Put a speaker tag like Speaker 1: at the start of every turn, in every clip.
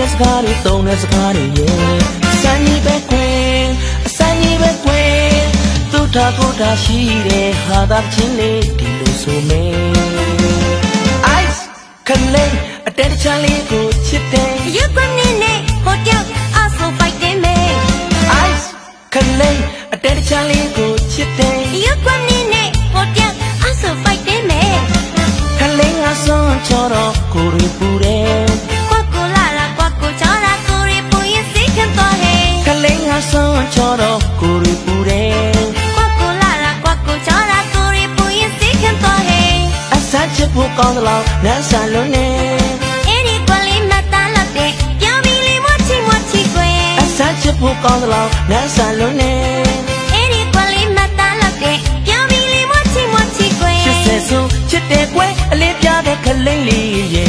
Speaker 1: တဲ့စကားတွေသုံးတဲ့စကားတွေရဲ့စံကြီးပဲခွင်စံကြီးပဲခွင်သူထားကိုယ်ထားရှိတဲ့ဟာသာချင်းလေးဒီလိုဆိုမယ် Ice ခလေးအတဲတချမ်းလေးကိုချစ်တယ်
Speaker 2: You come in it hot out also fighting me
Speaker 1: Ice ခလေးအတဲတချမ်းလေးကိုချစ်တယ်
Speaker 2: You come in it hot out also fighting me
Speaker 1: ခလေးငါဆုံးချောတော့ကိုရီပူတယ်
Speaker 2: Quaco lara quaco chora cori pui sikan to he
Speaker 1: ခလေးငါဆုံးချောတော့ကိုရီပူတယ်
Speaker 2: Quaco lara quaco chora cori pui sikan to he
Speaker 1: အဆန်းချစ်ဖို့ကောင်းသလားနန်းဆန်လုံးနဲ့
Speaker 2: Eri kwali mata latte Pyaw bi li mochi kwe
Speaker 1: အဆန်းချစ်ဖို့ကောင်းသလားနန်းဆန်လုံးနဲ့
Speaker 2: Eri kwali mata latte Pyaw bi li mochi kwe
Speaker 1: ချစ်စေဆိုချစ်တယ်ကွယ်အလေးပြတဲ့ခလိမ့်လေးရဲ့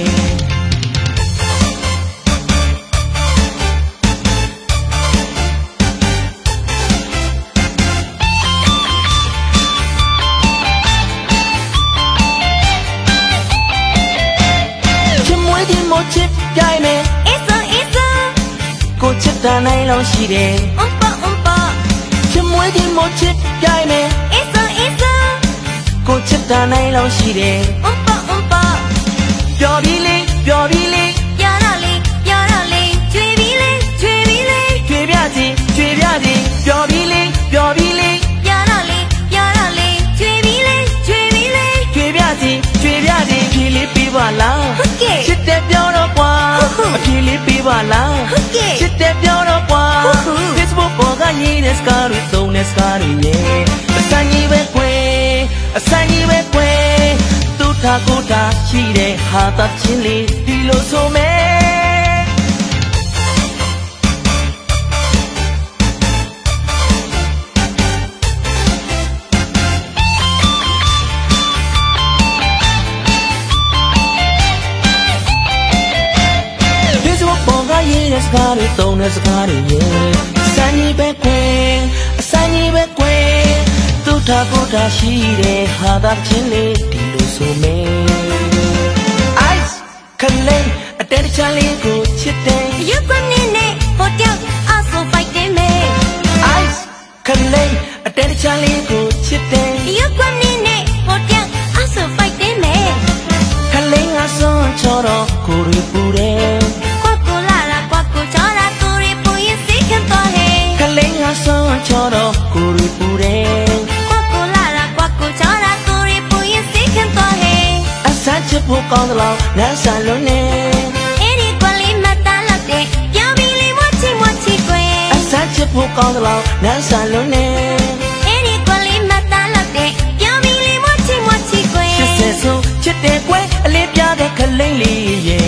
Speaker 1: ချစ်ပြိုင်မယ်
Speaker 2: Eso
Speaker 1: ကိုချစ်တာနိုင်လို့ရှိတယ်
Speaker 2: umpa
Speaker 1: ချစ်မွေးဒီမို့ချစ်ပြိုင်မယ်
Speaker 2: Eso
Speaker 1: ကိုချစ်တာနိုင်လို့ရှိတယ်
Speaker 2: umpa
Speaker 1: ပျော်ပြီးလေးပျော်ပြီးလေး
Speaker 2: ပြောတော့လေကျွေးပြီးလေ
Speaker 1: ကြွေပြစီပျော်ပြီးလေးပျော်ပြီးလေး
Speaker 2: ပြောတော့လေကျွေးပြီးလေ
Speaker 1: ကြွေပြစီဖြေလေးပေးပါလား
Speaker 2: ဟုတ်ကဲ့
Speaker 1: ချစ်တဲ့ပြောတော့ကွာ
Speaker 2: ဟုတ်
Speaker 1: အဖြေလေးပေးပါလား
Speaker 2: ဟုတ်ကဲ့
Speaker 1: ချစ်တဲ့ပြောတော့ကွာ
Speaker 2: ဟုတ်
Speaker 1: Facebook ပေါ်ကရေးတဲ့စကားတွေသုံးတဲ့စကားတွေရဲ့အစမ်းကြီးပဲခွေအစမ်းကြီးပဲခွေသူထားကိုယ်ထားရှိတဲ့ဟာသာချင်းလေးဒီလိုဆိုမယ် ရေးတဲ့စကားတွေသုံးတဲ့စကားတွေရဲ့စံကြီးပဲခွင်အစံကြီးပဲခွင်သူထားကိုယ်ထားရှိတဲ့ဟာသာချင်းလေးဒီလိုဆိုမယ် Ice ခလေးအတဲတချမ်းလေးကိုချစ်တယ်
Speaker 2: You come in it hot out also fighting me
Speaker 1: Ice ခလေးအတဲတချမ်းလေးကိုချစ်တယ်
Speaker 2: You come in it hot out also fighting me
Speaker 1: ခလေးငါဆုံးချောတော့ကိုရီပူတယ်
Speaker 2: Quaco lara quaco chora cori pui sikan to he
Speaker 1: ခလေးငါဆုံးချောတော့ကိုရီပူတယ်
Speaker 2: Quaco lara quaco chora cori pui sikan to he
Speaker 1: အဆန်းချစ်ဖို့ကောင်းသလားနန်းဆန်လုံးနဲ့
Speaker 2: Eri kwali mata latte Pyaw bi li mochi kwe
Speaker 1: အဆန်းချစ်ဖို့ကောင်းသလားနန်းဆန်လုံးနဲ့
Speaker 2: Eri kwali mata latte Pyaw bi li mochi kwe
Speaker 1: ချစ်စေဆိုချစ်တယ်ကွယ်အလေးပြတဲ့ခလိမ့်လေးရဲ့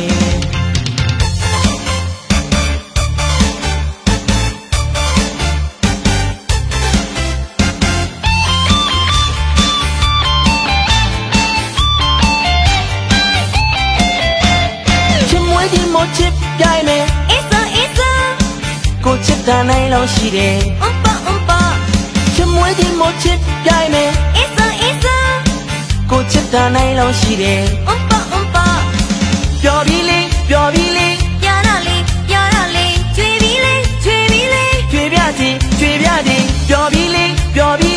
Speaker 1: ချစ်ပြိုင်မယ်
Speaker 2: Eso
Speaker 1: ကိုချစ်တာနိုင်လို့ရှိတယ်
Speaker 2: umpa
Speaker 1: ချစ်မွေးဒီမို့ချစ်ပြိုင်မယ်
Speaker 2: Eso
Speaker 1: ကိုချစ်တာနိုင်လို့ရှိတယ်
Speaker 2: umpa
Speaker 1: ပျော်ပြီးလေး
Speaker 2: ပြောတော့လေကျွေးပြီးလေ
Speaker 1: ကြွေပြစီပျော်ပြီးလေး
Speaker 2: ပြောတော့လေ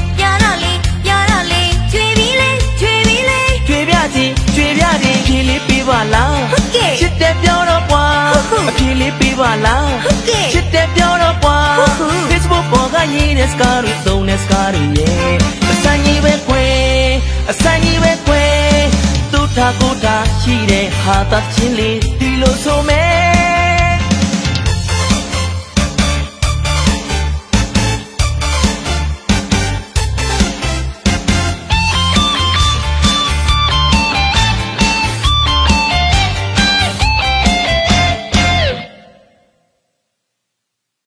Speaker 2: ကျွေးပြီးလေ
Speaker 1: ကြွေပြစီဖြေလေးပေးပါလား
Speaker 2: ဟုတ်ကဲ့
Speaker 1: ချစ်တဲ့ပြောတော့ကွာ
Speaker 2: ဟုတ်
Speaker 1: အဖြေလေးပေးပါလား
Speaker 2: ဟုတ်ကဲ့
Speaker 1: ချစ်တဲ့ပြောတော့ကွာ
Speaker 2: ဟုတ်
Speaker 1: Facebook ပေါ်ကရေးတဲ့စကားတွေသုံးတဲ့စကားတွေရဲ့အစမ်းကြီးပဲခွေအစမ်းကြီးပဲခွေသူထားကိုယ်ထားရှိတဲ့ဟာသာချင်းလေးဒီလိုဆိုမယ်